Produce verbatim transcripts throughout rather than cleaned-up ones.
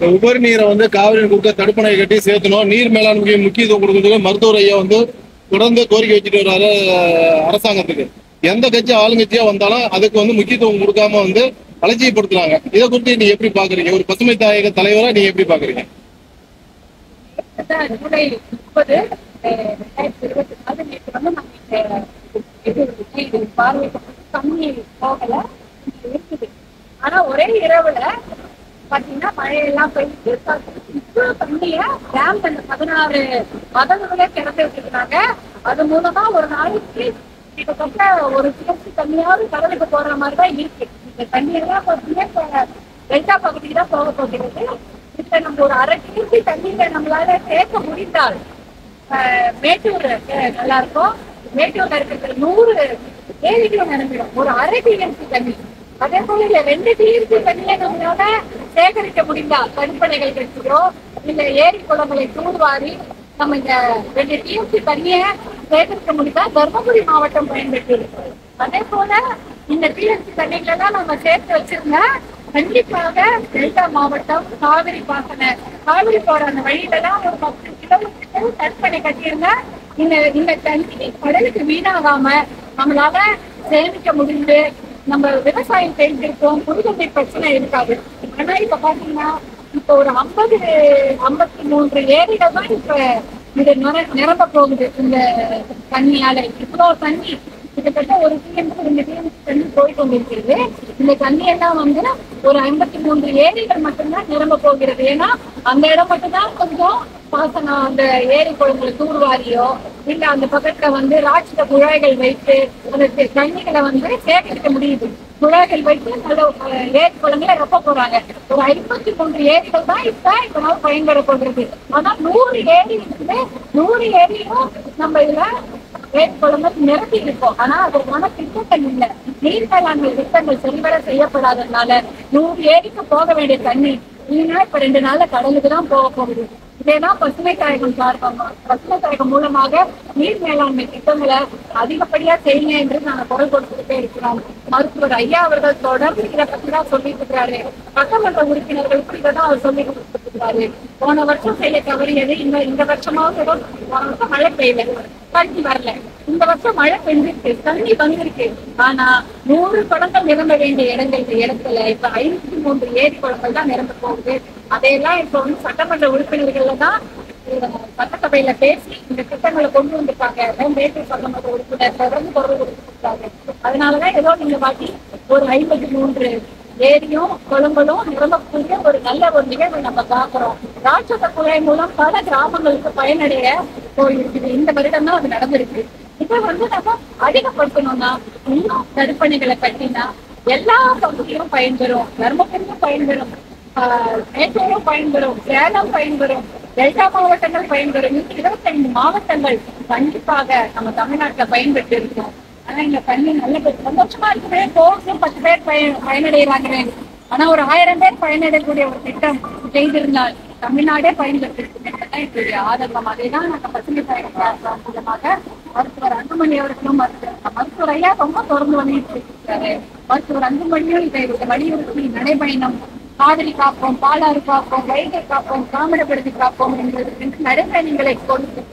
உபரி நீரை வந்து காவிரி குறுக்க தடுப்பணை கட்டி சேர்த்தணும், நீர் மேலாண்மைக்கு முக்கியத்துவம் கொடுக்கறதுக்கு மருத்துவர் ஐயா வந்து தொடர்ந்து கோரிக்கை வச்சுட்டு வர்றாரு அரசாங்கத்துக்கு. எந்த கட்சி ஆளுங்கட்சியா வந்தாலும் அதுக்கு வந்து முக்கியத்துவம் கொடுக்காம வந்து அலட்சியப்படுத்துறாங்க. இதை குறித்து நீங்க எப்படி பாக்குறீங்க? ஒரு பசுமை தாயக தலைவரா நீங்க எப்படி பாக்குறீங்க? ஜூலை முப்பது ரெண்டாயிரத்தி இருபத்தி நாலு நேற்று வந்து நம்ம பார்வையிட்டு தண்ணி போகல இருக்குது. ஆனா ஒரே இரவுல பாத்தீங்கன்னா மழையெல்லாம் போயிட்டு இவ்வளவு தண்ணிய டேம் அந்த பதினாறு மதங்களே திறந்து வச்சிருக்காங்க. அது மூலமா ஒரு நாளைக்கு கிட்டத்தட்ட ஒரு சிறப்பு தண்ணியாவது கடலுக்கு போற மாதிரிதான் இருக்கு. இந்த தண்ணியெல்லாம் பாத்தீங்கன்னா டெல்டா பகுதிக்கு தான் போக போகிறது. இப்ப நம்ம ஒரு அரை டிஎம்சி தண்ணீரை நம்மளால சேர்க்க முடிந்தால் மேட்டூர் நல்லா இருக்கும். மேட்டூர்ல இருக்கிற நூறு ஏரிகளும் நிரம்பிடும் ஒரு அரை டிஎம்சி தண்ணி. அதே போல இல்ல ரெண்டு டிஎம்சி தண்ணியை நம்மளால சேகரிக்க முடிந்தால் தடுப்பணைகள் கட்டுறோம், இல்ல ஏரி குளங்களை தூர்வாரி நம்ம இந்த ரெண்டு டிஎம்சி தண்ணியை சேகரிக்க முடிந்தா தர்மபுரி மாவட்டம் பயன்பெற்று இருக்கு. அதே போல இந்த டிஎம்சி தண்ணிகளை தான் நம்ம சேர்த்து வச்சிருந்த கண்டிப்பாக டெல்டா மாவட்டம் காவிரி பாசன காவிரி போற அந்த வழியில தான் ஒரு பத்து கிலோமீட்டர் தடுப்பணை கட்டியிருந்தா இந்த இந்த தண்ணி கடலுக்கு வீணாகாம நம்மளால சேமிக்க முடிந்து நம்ம விவசாயம் செஞ்சிருக்கோம், புதுமை பிரச்சனை இருக்காது. ஆனா இப்ப பாத்தீங்கன்னா இப்ப ஒரு ஐம்பது ஐம்பத்தி மூன்று ஏரிகள் தான் இப்ப இது நிரம்ப போகுது. இந்த தண்ணியால இவ்வளவு தண்ணி கிட்டத்தட்ட ஒரு டிஎம்சி ரெண்டு டிஎம்சி தண்ணி போய் கொண்டிருக்கிறது. இந்த தண்ணி எல்லாம் வந்து ஒரு ஐம்பத்தி மூன்று ஏரிகள் மட்டும்தான் நிரம்ப போகிறது. ஏன்னா அந்த இடம் மட்டும்தான் கொஞ்சம் பாசனம் அந்த ஏரி குளங்களை தூர்வாரியோ இல்ல அந்த பக்கத்துல வந்து ராட்சத குழாய்கள் வைத்து அந்த தண்ணிகளை வந்து சேகரிக்க முடியுது. குழாய்கள் வைத்து நல்ல ஏரி குளங்களை ரொப்ப போறாங்க. ஒரு ஐம்பத்தி மூன்று ஏரிகள் தான் இப்ப இப்ப பயன்பெற போகிறது. ஆனா நூறு ஏரி இருக்குது. நூறு ஏரியும் நம்ம இதுல ஏரி குளங்கள் நிரப்பி இருக்கோம். ஆனா அதற்கான திட்டங்கள் இல்லை. நீர் மேலாண்மை திட்டங்கள் சரிவர செய்யப்படாததுனால நூறு ஏரிக்கு போக வேண்டிய தண்ணி இல்லைன்னா இப்ப ரெண்டு நாள்ல கடலுக்கு தான் போக போகுது. இதேதான் பசுமை தாயகம் சார்பாக பசுமை தாயகம் மூலமாக நீர் மேலாண்மை திட்டங்களை அதிகப்படியா செய்யுங்க என்று நாங்க குரல் கொடுத்துக்கிட்டே இருக்கிறோம். மருத்துவர் ஐயா அவர்கள் தொடர்ந்து இதை பத்தி தான் சொல்லிட்டு இருக்கிறாரு. சட்டமன்ற உறுப்பினர்களுக்கு இதைதான் அவர் சொல்லி கொடுத்துருக்காரு. போன வருஷம் செய்ய தவறியது இந்த இந்த வருஷமாவது போன வருஷம் மழை பெய்யல, தண்ணி வரல. இந்த வருஷம் மழை பெஞ்சிருக்கு, தண்ணி வந்திருக்கு. ஆனா நூறு குளங்கள் நிரம்ப வேண்டிய இடங்கள் இடத்துல இப்ப ஐநூத்தி மூன்று ஏரி குளங்கள் தான் நிரம்ப போகுது. அதையெல்லாம் இப்ப வந்து சட்டமன்ற உறுப்பினர்கள்ல தான் சட்டசபையில பேசி இந்த திட்டங்களை கொண்டு வந்திருக்காங்க. மேட்டூர் சட்டமன்ற உறுப்பினர் தொடர்ந்து குரல் கொடுத்துருக்காங்க. அதனாலதான் ஏதோ நீங்க பாட்டி ஒரு ஐம்பத்தி மூன்று ஏரியும் குளங்களும் நிரம்பக்கூடிய ஒரு நல்ல ஒரு நிகழ்வை நம்ம பார்க்கிறோம். ராட்சத குழாய் மூலம் பல கிராமங்களுக்கு பயனடைய போயிருக்குது. இந்த வருடம் தான் அது நடந்திருக்கு. இதை வந்து நம்ம அதிகப்படுத்தணும்னா இன்னும் தடுப்பணைகளை கட்டினா எல்லா பகுதியும் பயன்பெறும். தர்மபுரியும் பயன்பெறும், ஆஹ் மேட்டூரும் பயன்பெறும், சேலம் பயன்பெறும், டெல்டா மாவட்டங்கள் பயன்பெறும். இருபத்தி ஐந்து மாவட்டங்கள் கண்டிப்பாக நம்ம தமிழ்நாட்டுல பயன்பெற்று இருக்கோம். ஆனா இந்த தண்ணி நல்ல பேர் சந்தோஷமா இருக்குமே, கோர்ஸும் பத்து பேர் பயன் பயனடைகிறாங்க. ஆனா ஒரு ஆயிரம் பேர் பயனடையக்கூடிய ஒரு திட்டம் செய்திருந்தால் தமிழ்நாடே பயன்பெற்று என்பதுதான் என்னுடைய ஆதங்கம். அதைதான் நாங்க பசுமை தாயகம் மூலமாக மருத்துவர் அன்புமணி அவர்களும் மருத்துவர் ஐயா ரொம்ப தொடர்ந்து வந்துட்டு இருக்காரு. மருத்துவர் அன்புமணியும் இதை வலியுறுத்தி நடைபயணம் காவிரி காப்போம், பாலாறு காப்போம், வைகை காப்போம், தாமிரபரணி காப்போம் என்பது நடைபயணங்களை கொடுத்து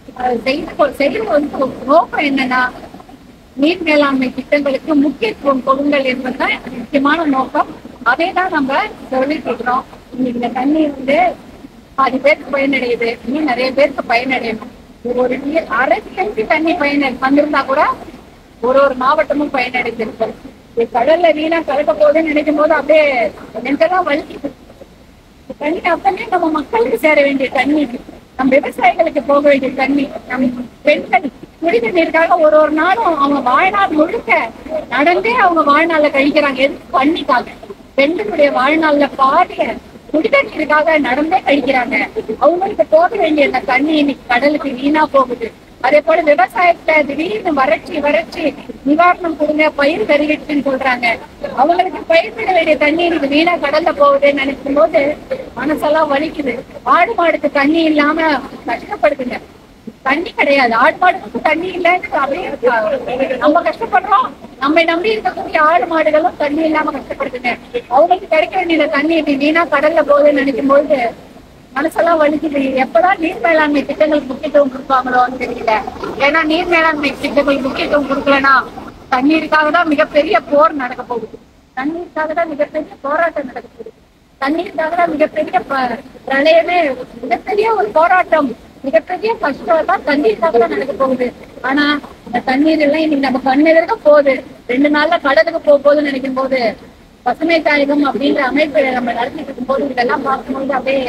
செய்து வந்து நோக்கம் என்னன்னா நீர் மேலாண்மை திட்டங்களுக்கு முக்கியத்துவம் கொடுங்கள் என்பதுதான் முக்கியமான நோக்கம். அதை தான் நம்ம சொல்லிட்டு இருக்கிறோம். இன்னைக்கு இந்த தண்ணி வந்து பாதி பேருக்கு பயனடையுது, இன்னும் நிறைய பேருக்கு பயனடையணும். ஒரு அரை டிஎம்சி தண்ணி பயன வந்திருந்தா கூட ஒரு ஒரு மாவட்டமும் பயனடைந்திருக்கு. கடல்ல வீணா கலக்க போகுதுன்னு நினைக்கும் போது அப்படியே நெஞ்செல்லாம் வலிக்குது. தண்ணி அப்பவே நம்ம மக்களுக்கு சேர வேண்டிய தண்ணி, நம்ம விவசாயிகளுக்கு போக வேண்டிய தண்ணி, நம் பெண்கள் குடித நீருக்காக ஒரு ஒரு நாளும் அவங்க வாழ்நாள் முழுக்க நடந்தே அவங்க வாழ்நாள கழிக்கிறாங்க. எதுக்கு? பண்ணிக்காங்க. பெண்களுடைய வாழ்நாள்ல பாதிய குடித நீருக்காக நடந்தே கழிக்கிறாங்க. அவங்களுக்கு போக வேண்டிய அந்த தண்ணி இன்னைக்கு கடலுக்கு வீணா போகுது. அதே போல விவசாயத்துல திடீர்னு வறட்சி வறட்சி நிவாரணம் கொடுங்க, பயிர் பெருகிடுச்சுன்னு சொல்றாங்க. அவங்களுக்கு பயிர் பெற வேண்டிய தண்ணி இன்னைக்கு வீணா கடல்ல போகுதுன்னு நினைக்கும் போது மனசெல்லாம் வலிக்குது. ஆடு மாடுக்கு தண்ணி இல்லாம கஷ்டப்படுதுங்க. தண்ணி கிடையாது. ஆடு மாடுகளுக்கு தண்ணி இல்லைன்னு அப்படியே நம்ம கஷ்டப்படுறோம். நம்மை நம்பி இருக்கக்கூடிய ஆடு மாடுகளும் தண்ணி இல்லாம கஷ்டப்படுதுங்க. அவங்களுக்கு கிடைக்க வேண்டிய தண்ணி இப்படி வீணா கடல்ல போகுதுன்னு நினைக்கும் போது மனசெல்லாம் வலிக்குது. எப்பதான் நீர் மேலாண்மை திட்டங்களுக்கு முக்கியத்துவம் கொடுப்பாங்களோன்னு தெரியல. ஏன்னா நீர் மேலாண்மை திட்டங்களுக்கு முக்கியத்துவம் கொடுக்கலன்னா தண்ணீருக்காக தான் மிகப்பெரிய போர் நடக்க போகுது. தண்ணீருக்காக தான் மிகப்பெரிய போராட்டம் நடக்க போகுது. தண்ணீருக்காக தான் மிகப்பெரிய பிரளயமே, மிகப்பெரிய ஒரு போராட்டம், மிகப்பெரிய கஷ்டம் தான் தண்ணீருக்காக தான் நடக்க போகுது. ஆனா இந்த தண்ணீர் எல்லாம் இன்னைக்கு நம்ம கண்ணெதிர்க்க போகுது. ரெண்டு நாள்ல கடலுக்கு போக போகுதுன்னு நினைக்கும் போது, பசுமை தாயகம் அப்படின்ற அமைப்பு நம்ம நடத்திட்டு இருக்கும் போது இதெல்லாம் பார்க்கும்போது அப்படியே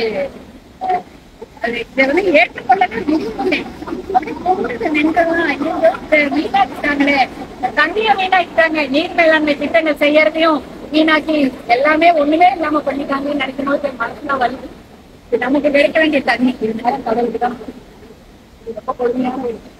இதை வந்து ஏற்றுக்கொள்ளவே முடியுமே. அப்படி போகுது நின்றதான் வீணாக்கிட்டாங்களே, தண்ணியை வீணாக்கிட்டாங்க. நீர் மேலாண்மை திட்டங்கள் செய்யறதையும் வீணாக்கி எல்லாமே ஒண்ணுமே இல்லாம பண்ணிட்டாங்கன்னு நினைக்கும் போது மனசுலாம் வருது. நமக்கு கிடைக்க வேண்டிய தண்ணி கடவுளுக்கு தான் ரொம்ப கொடுமையான